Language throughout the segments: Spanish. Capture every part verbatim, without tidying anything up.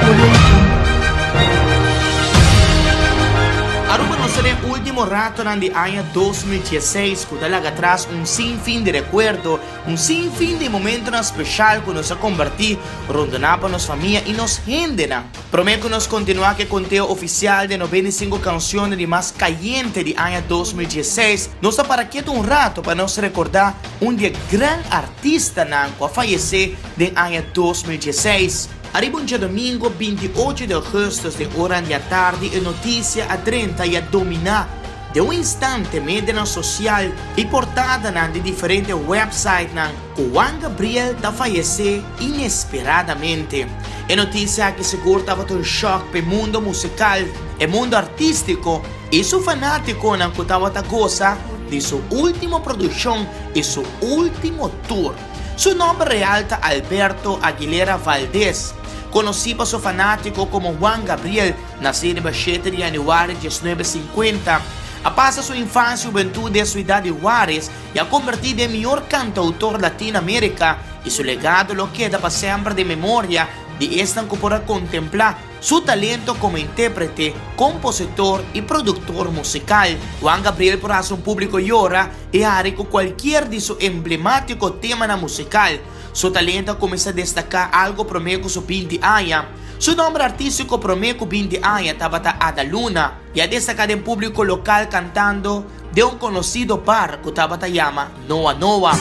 Aruba no será el último rato en el año dos mil dieciséis, que deja atrás un sinfín de recuerdos, un sinfín de momentos especiales que nos ha convertido, rondonando nos familia y nos gente. Prometo que nos continúa que el conteo oficial de noventa y cinco canciones de más caliente del año dos mil dieciséis. Nos ha para quieto un rato para nos recordar un día gran artista que falleció del año dos mil dieciséis. Arriba un día domingo veintiocho de agosto de hora de la tarde y noticia a treinta y a dominar de un instante media social y portada de diferentes websites que Juan Gabriel ta falleció inesperadamente. Es noticia que seguro estaba un shock para el mundo musical, el mundo artístico y su fanático que estaba a goza de su última producción y su último tour. Su nombre real es Alberto Aguilera Valdés. Conocido por su fanático como Juan Gabriel, nacido en el siete de januario de mil novecientos cincuenta. A pasar su infancia y juventud de su ciudad de Juárez y ha convertido en el mejor cantautor de Latinoamérica y su legado lo queda para siempre de memoria de esta que podrá contemplar su talento como intérprete, compositor y productor musical. Juan Gabriel por hacer un público llora y hará con cualquier de su emblemático tema musical. Su talento comienza a destacar algo promedio su veinte años. Su nombre artístico promedio veinte años estaba Ada Luna y ha destacado en público local cantando de un conocido bar que estaba llama Noa Noa.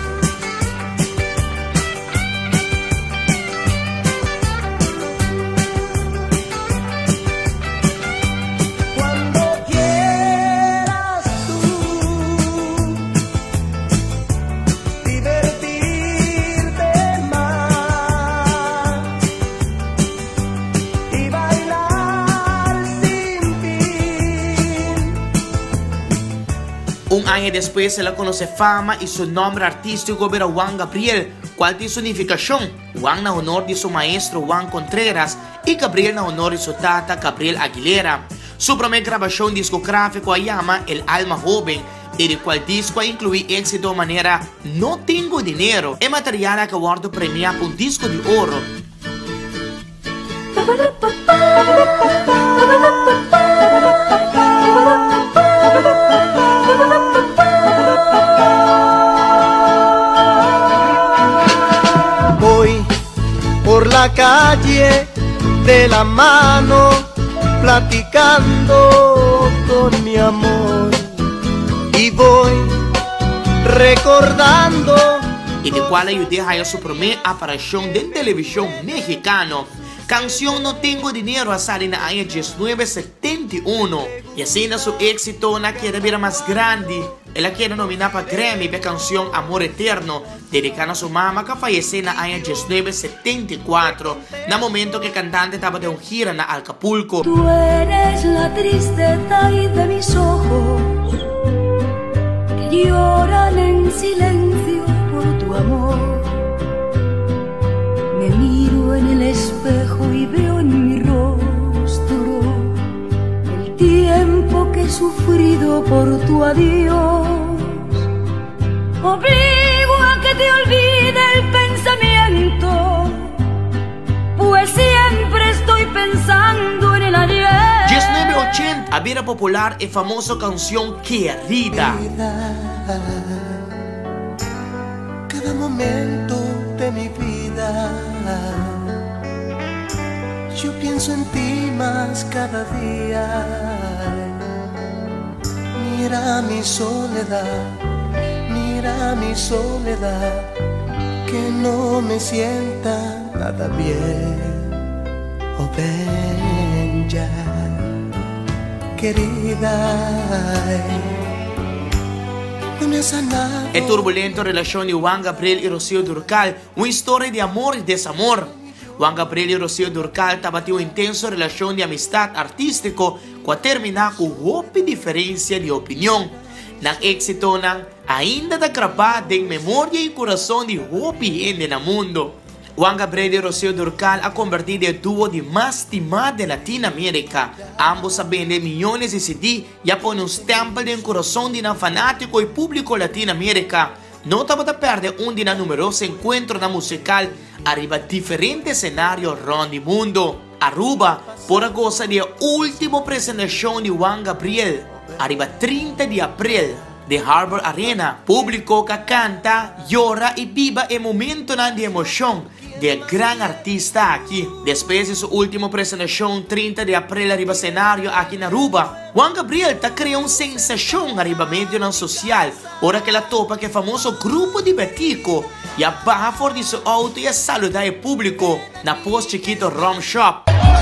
Un año después se le conoce fama y su nombre artístico era Juan Gabriel. ¿Cuál es su significación? Juan en honor de su maestro Juan Contreras y Gabriel en honor de su tata Gabriel Aguilera. Su primera grabación discográfica se llama El Alma Joven, y el cual disco incluye éxito de manera No Tengo Dinero, el material que guardo premiado por un disco de oro. Voy por la calle de la mano, platicando con mi amor, y voy recordando. Y de cual ayudé a su primera aparición en televisión mexicano. Canción No Tengo Dinero a salir en el año mil novecientos setenta y uno. Y así en su éxito en la carrera más grande. Ella quiere nominar para Grammy la canción Amor Eterno, dedicada a su mamá que falleció en el año mil novecientos setenta y cuatro, en el momento que el cantante estaba de un gira en Acapulco. Tú eres la tristeza de mis ojos, que lloran en silencio por tu amor. Me miro en el espejo y veo en mi rostro el tiempo que he sufrido por tu adiós. Obligo a que te olvide el pensamiento, pues siempre estoy pensando en el ayer. mil novecientos ochenta había popular y famosa canción Querida. Cada momento de mi vida yo pienso en ti más cada día. Mira mi soledad, mira mi soledad, que no me sienta nada bien. Oh, ven ya, querida. El turbulento relación de Juan Gabriel y Rocío Dúrcal, una historia de amor y desamor. Juan Gabriel y Rocío Dúrcal estaban en una intensa relación de amistad artístico que terminó con una diferencia de opinión. El éxito ainda está grabado en memoria y corazón de mucha gente en el mundo. Juan Gabriel y Rocío Dúrcal ha convertido en el dúo de más estimado de Latinoamérica. Ambos saben de millones de C D y ponen un stamp en el corazón de un fanático y público Latinoamérica. No te vas a perder un día numeroso encuentro musical arriba diferentes escenarios around el mundo. Aruba por goza de última presentación de Juan Gabriel, arriba treinta de abril, de Harbor Arena. Público que canta, llora y viva el momento de emoción del gran artista aquí. Después de su última presentación, treinta de abril, arriba escenario aquí en Aruba, Juan Gabriel está creando una sensación arriba medio social. Ahora que la topa que el famoso grupo de Betico y baja por de su auto y saluda al público na post chiquito Rum Shop.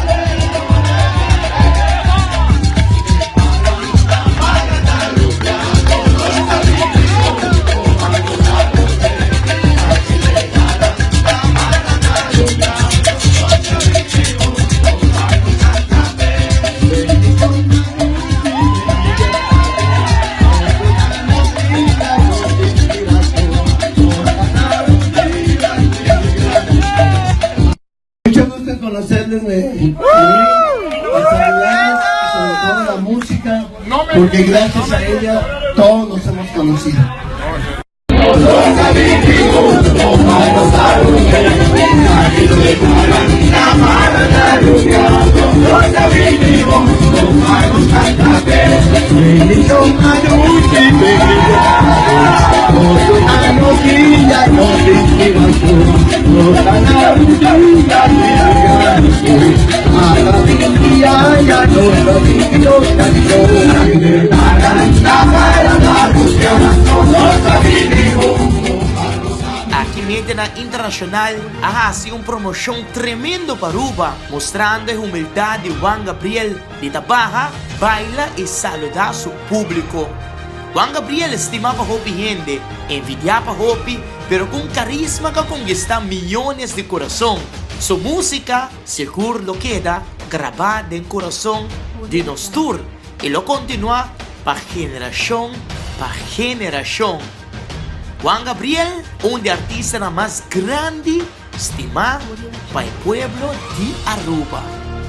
Conocerles de sobre todo la música, porque gracias a ella todos nos hemos conocido. Aquí Media Internacional ha sido una promoción tremendo para Aruba, mostrando la humildad de Juan Gabriel, de trabaja, baila y saluda a su público. Juan Gabriel estimaba a Hopi gente, envidiaba a Hopi, pero con carisma que conquista millones de corazón. Su música seguro lo queda grabada en corazón de nosotros y lo continúa para generación para generación. Juan Gabriel, un de artistas más grande, estimado para el pueblo de Aruba.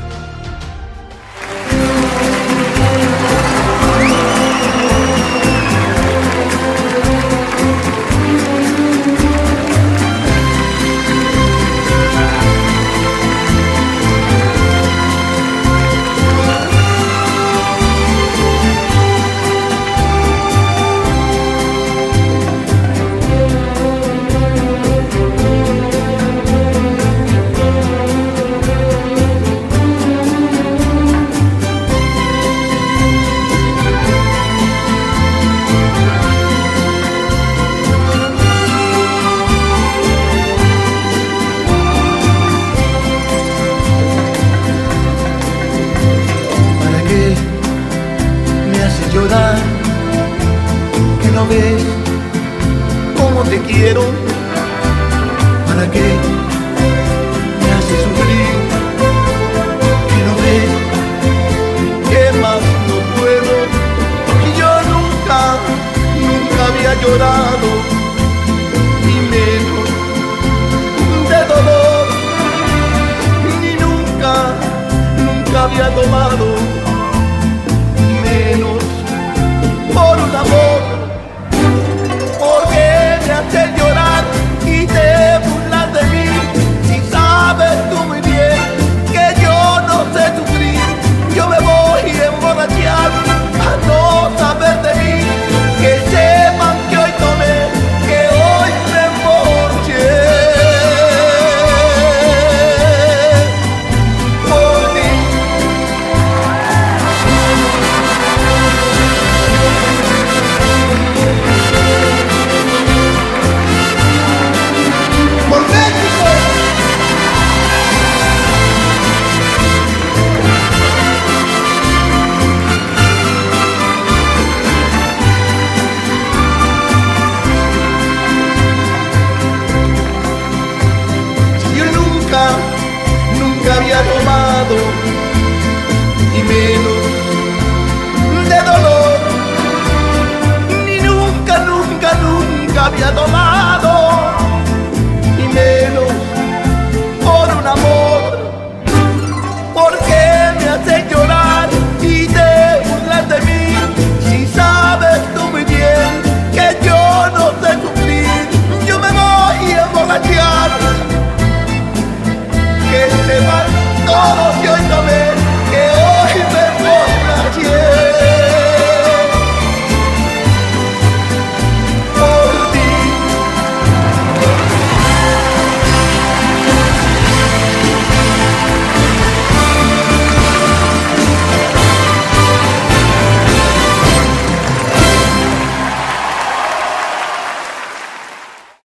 Que no ves cómo te quiero, para qué me haces sufrir, que no ves que más no puedo. Y yo nunca, nunca había llorado, ni menos de dolor, ni nunca, nunca había tomado, menos por un amor. Porque me haces llorar y te burlas de mí, si sabes tú muy bien que yo no sé sufrir. Yo me voy a emborrachar a no saber de mí, que sepan que hoy tomé, que hoy me emborraché por ti. Por México. Yo nunca, nunca había tomado, y menos de dolor, ni nunca, nunca, nunca había tomado, y menos por un amor. Porque me haces llorar y te burlas de mí, si sabes tú muy bien que yo no sé sufrir. Yo me voy a emborrachar, que sepas todos y hoy también.